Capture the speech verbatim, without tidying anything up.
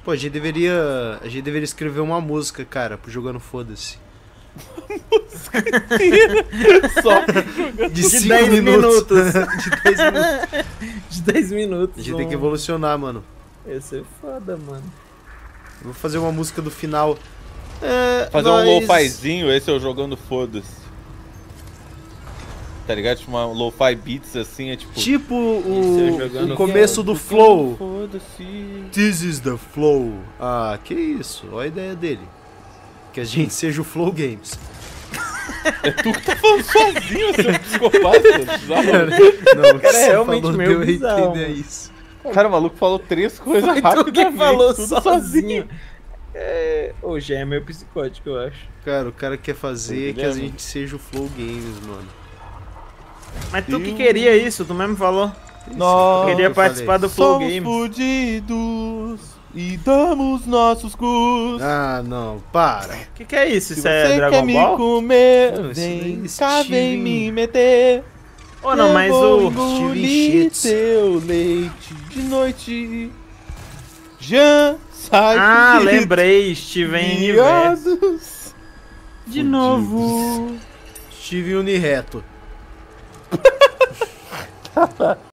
Pô, a gente deveria. A gente deveria escrever uma música, cara, pro Jogando Foda-se. Só De De dez minutos. minutos. De dez minutos. De dez minutos. A gente tem que evolucionar, mano. Ia ser foda, mano. Eu vou fazer uma música do final. É, fazer nós... um lo-fizinho, esse é o Jogando Foda-se. Tá ligado? Tipo uma lo-fi beats assim, é tipo... Tipo Isso, eu o, jogando o começo do Jogando flow. Foda-se. This is the flow. Ah, que isso. Olha a ideia dele. Que a gente seja o Flow Games. É tu que tá falando sozinho, seu psicopata. Cara, bizarro. não, o que Cara, é você realmente falou meio deu a bizarro, entender mano. isso. Cara, o maluco falou três coisas Foi tu rapidamente. que falou tudo sozinho. É... Hoje é meio psicótico, eu acho. Cara, o cara quer fazer Tô que a entendendo. gente seja o Flow Games, mano. Mas tu que Eu- queria isso, tu mesmo falou. Nós Queria eu participar falei. do Flow somos Games. fudidos e damos nossos cus. Ah, não, para. O que, que é isso? Se Isso é você Dragon quer me Ball? comer, Não, isso vem daí, cá, Steven- vem me meter. Ou não, Eu mas vou o... engolir Shits. teu leite de noite. Jean sai Ah, de lembrei, Steven Universo. viados. De novo. Steve Unireto.